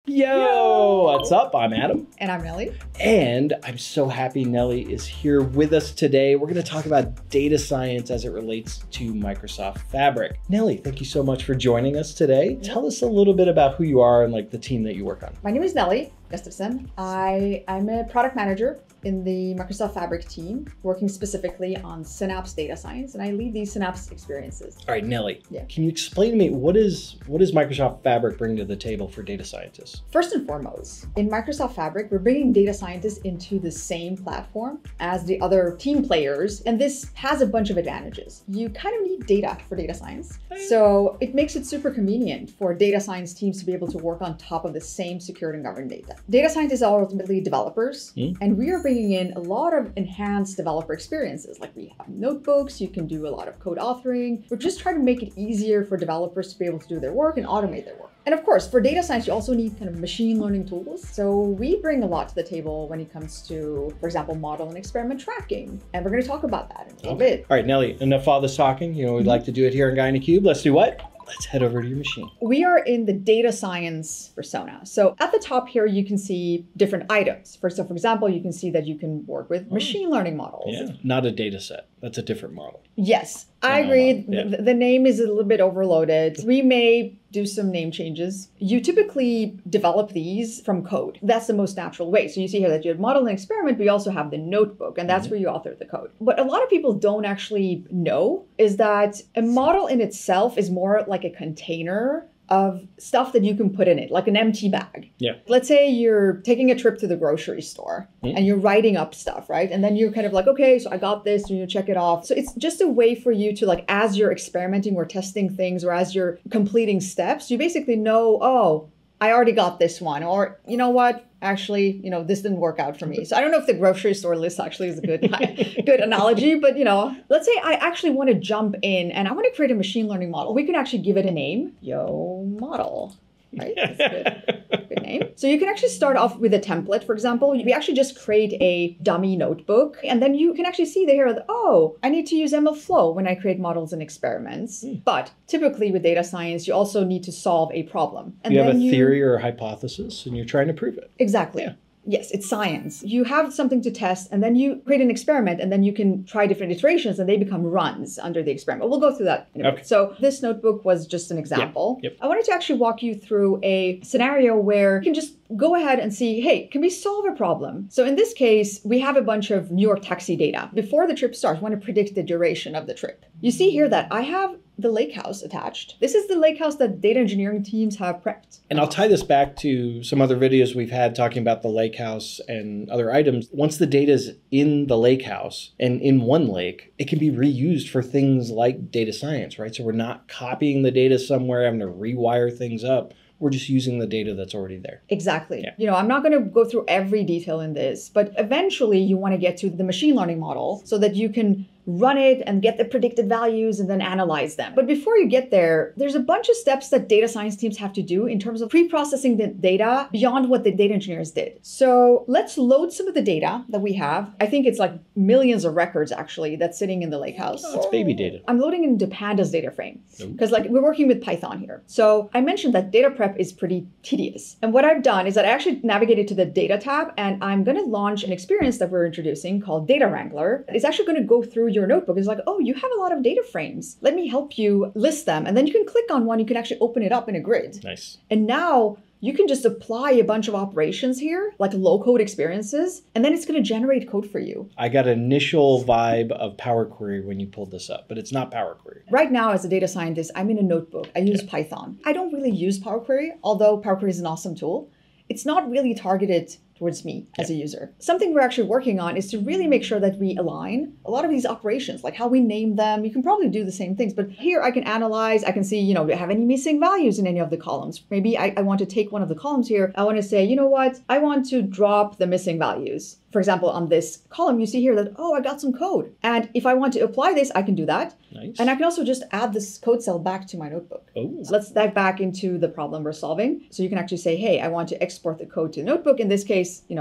Yo, what's up? I'm Adam. And I'm Nellie. And I'm so happy Nellie is here with us today. We're going to talk about data science as it relates to Microsoft Fabric. Nellie, thank you so much for joining us today. Tell us a little bit about who you are and the team that you work on. My name is Nellie Gustafsson. I'm a product manager in the Microsoft Fabric team, working specifically on Synapse data science, and I lead these Synapse experiences. All right, Nellie, Yeah. Can you explain to me what does Microsoft Fabric bring to the table for data scientists? First and foremost, in Microsoft Fabric, we're bringing data scientists into the same platform as the other team players, and this has a bunch of advantages. You kind of need data for data science, so it makes it super convenient for data science teams to be able to work on top of the same secured and governed data. Data scientists are ultimately developers, and we are bringing in a lot of enhanced developer experiences. Like we have notebooks, you can do a lot of code authoring. We're just trying to make it easier for developers to be able to do their work and automate their work. And of course, for data science, you also need kind of machine learning tools. So we bring a lot to the table when it comes to, for example, model and experiment tracking. And we're going to talk about that in a little bit. All right, Nellie, enough all this talking. You know, we'd like to do it here in Guy in a Cube. Let's do what? Let's head over to your machine. We are in the data science persona. So at the top here, you can see different items. For example, you can see that you can work with machine learning models. Yeah, not a data set. That's a different model. Yes, I agree. Yeah. The name is a little bit overloaded. We may do some name changes. You typically develop these from code. That's the most natural way. So you see here that you have model and experiment, but you also have the notebook, and that's where you author the code. What a lot of people don't actually know is that a model in itself is more like a container of stuff that you can put in it, like an empty bag. Yeah. Let's say you're taking a trip to the grocery store and you're writing up stuff, right? And then you're kind of like, okay, so I got this, and you check it off. So it's just a way for you to, as you're experimenting or testing things, or as you're completing steps, you basically know, oh, I already got this one, or you know what? Actually, this didn't work out for me. So I don't know if the grocery store list actually is a good analogy, but let's say I actually want to jump in and I want to create a machine learning model. We can actually give it a name, Yo Model, right? That's good name. So you can actually start off with a template. For example, we actually just create a dummy notebook, and then you can actually see here that, oh, I need to use mlFlow when I create models and experiments. But typically with data science, you also need to solve a problem. And you have a theory or a hypothesis, and you're trying to prove it. Exactly. Yeah. Yes, it's science. You have something to test, and then you create an experiment, and then you can try different iterations, and they become runs under the experiment. We'll go through that in a bit. So this notebook was just an example. Yep. I wanted to actually walk you through a scenario where you can just go ahead and see, hey, can we solve a problem? So in this case, we have a bunch of New York taxi data. Before the trip starts, we want to predict the duration of the trip. You see here that I have the lake house attached. This is the lake house that data engineering teams have prepped. And I'll tie this back to some other videos we've had talking about the lake house and other items. Once the data is in the lake house and in OneLake, it can be reused for things like data science, right? So we're not copying the data somewhere, having to rewire things up. We're just using the data that's already there. Exactly. Yeah. I'm not going to go through every detail in this, but eventually you want to get to the machine learning model so that you can run it and get the predicted values and then analyze them. But before you get there, there's a bunch of steps that data science teams have to do in terms of pre-processing the data beyond what the data engineers did. So let's load some of the data that we have. I think it's like millions of records actually that's sitting in the lakehouse. Oh, it's baby data. I'm loading into pandas data frame because we're working with Python here. So I mentioned that data prep is pretty tedious. And what I've done is that I actually navigated to the data tab, and I'm going to launch an experience that we're introducing called Data Wrangler. It's actually going to go through your notebook. It's like, oh, you have a lot of data frames. Let me help you list them. And then you can click on one. You can actually open it up in a grid. Nice. And now you can just apply a bunch of operations here, like low code experiences, and then it's going to generate code for you. I got an initial vibe of Power Query when you pulled this up, but it's not Power Query. Right now, as a data scientist, I'm in a notebook. I use Python. I don't really use Power Query, although Power Query is an awesome tool. It's not really targeted towards me as a user. Something we're actually working on is to really make sure that we align a lot of these operations, like how we name them. You can probably do the same things, but here I can analyze, I can see, do I have any missing values in any of the columns? Maybe I want to take one of the columns here. I want to say, you know what? I want to drop the missing values. For example, on this column, you see here that, oh, I got some code. And if I want to apply this, I can do that. Nice. And I can also just add this code cell back to my notebook. Oh. So let's dive back into the problem we're solving. So you can actually say, hey, I want to export the code to the notebook. In this case, we don't.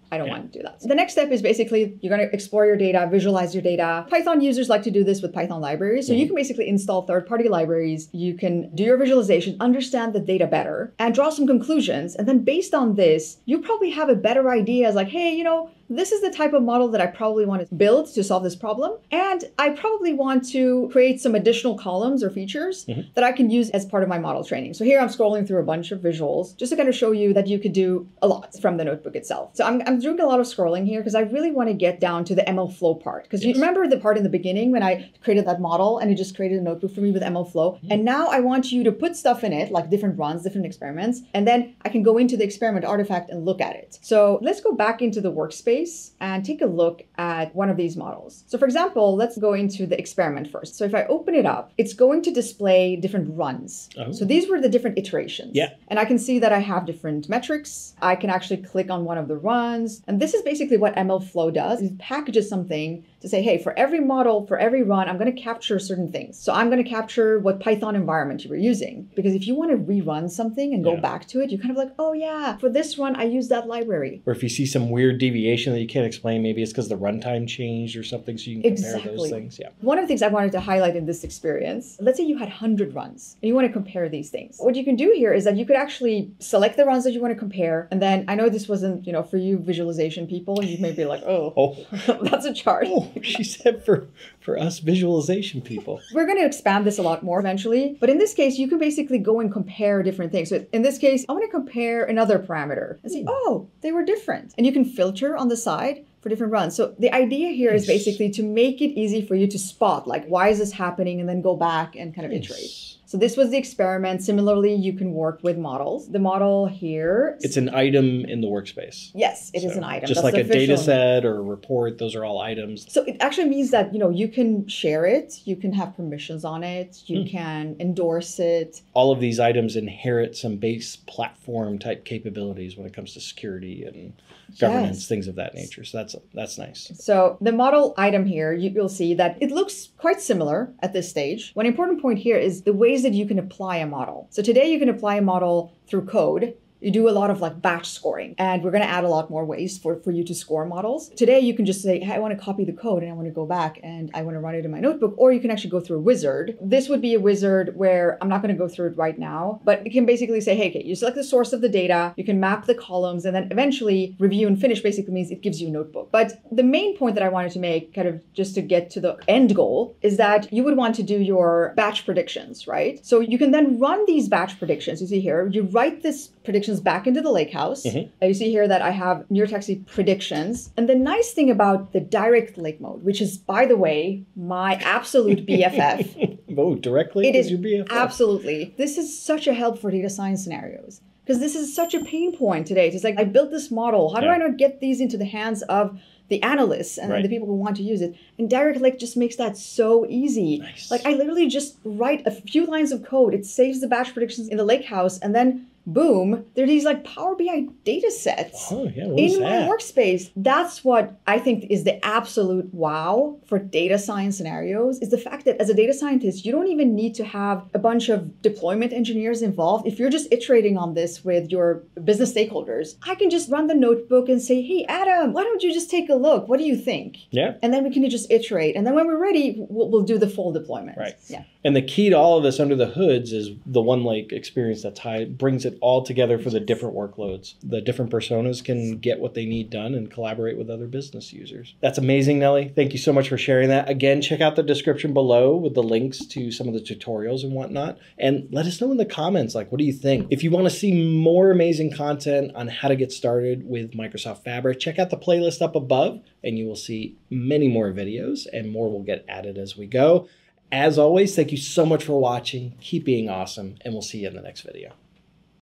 I don't want to do that. So the next step is basically you're going to explore your data, visualize your data. Python users like to do this with Python libraries. So you can basically install third-party libraries. You can do your visualization, understand the data better, and draw some conclusions. And then based on this, you probably have a better idea as like, hey, you know, this is the type of model that I probably want to build to solve this problem. And I probably want to create some additional columns or features that I can use as part of my model training. So here I'm scrolling through a bunch of visuals just to kind of show you that you could do a lot from the notebook itself. So I'm doing a lot of scrolling here because I really want to get down to the mlFlow part. Because you remember the part in the beginning when I created that model and it just created a notebook for me with mlFlow. And now I want you to put stuff in it, like different runs, different experiments, and then I can go into the experiment artifact and look at it. So let's go back into the workspace and take a look at one of these models. So for example, let's go into the experiment first. So if I open it up, it's going to display different runs. So these were the different iterations. And I can see that I have different metrics. I can actually click on one of the runs. And this is basically what mlFlow does. It packages something to say, hey, for every model, for every run, I'm going to capture certain things. So I'm going to capture what Python environment you were using. Because if you want to rerun something and go back to it, you're kind of like, oh yeah, for this run, I used that library. Or if you see some weird deviation that you can't explain, maybe it's because the runtime changed or something, so you can compare those things. One of the things I wanted to highlight in this experience, let's say you had 100 runs and you want to compare these things. What you can do here is that you could actually select the runs that you want to compare. And then I know this wasn't, you know, for you visualization people, you may be like, oh. That's a chart. She said for us visualization people. We're going to expand this a lot more eventually. But in this case, you can basically go and compare different things. So in this case, I want to compare another parameter and see, oh, they were different. And you can filter on the side for different runs. So the idea here is basically to make it easy for you to spot, like, why is this happening? And then go back and kind of iterate. So this was the experiment. Similarly, you can work with models. The model here. It's an item in the workspace. Yes, it is an item. Just like a data set or a report, those are all items. So it actually means that, you know, you can share it, you can have permissions on it, you can endorse it. All of these items inherit some base platform type capabilities when it comes to security and governance, things of that nature. So that's nice. So the model item here, you'll see that it looks quite similar at this stage. One important point here is the ways that you can apply a model. So today you can apply a model through code. You do a lot of like batch scoring, and we're going to add a lot more ways for you to score models. Today, you can just say, hey, I want to copy the code and I want to go back and I want to run it in my notebook, or you can actually go through a wizard. This would be a wizard where I'm not going to go through it right now, but it can basically say, hey, okay, you select the source of the data, you can map the columns, and then eventually review and finish basically means it gives you a notebook. But the main point that I wanted to make, kind of just to get to the end goal, is that you would want to do your batch predictions, right? So you can then run these batch predictions. You see here, you write this predictions back into the lakehouse. You see here that I have near taxi predictions. And the nice thing about the direct lake mode, which is, by the way, my absolute BFF. Oh, directly? It is your BFF. Absolutely. This is such a help for data science scenarios. Because this is such a pain point today. It's like, I built this model. How do I not get these into the hands of the analysts and the people who want to use it? And Direct Lake just makes that so easy. Like, I literally just write a few lines of code. It saves the batch predictions in the lakehouse, and then boom, there are these like Power BI data sets in my workspace. That's what I think is the absolute wow for data science scenarios, is the fact that as a data scientist, you don't even need to have a bunch of deployment engineers involved. If you're just iterating on this with your business stakeholders, I can just run the notebook and say, hey, Adam, why don't you just take a look? What do you think? And then we can just iterate. And then when we're ready, we'll do the full deployment. And the key to all of this under the hoods is the OneLake experience that brings it all together for the different workloads. The different personas can get what they need done and collaborate with other business users. That's amazing, Nellie. Thank you so much for sharing that. Again, check out the description below with the links to some of the tutorials and whatnot. And let us know in the comments, like, what do you think? If you want to see more amazing content on how to get started with Microsoft Fabric, check out the playlist up above and you will see many more videos, and more will get added as we go. As always, thank you so much for watching. Keep being awesome, and we'll see you in the next video.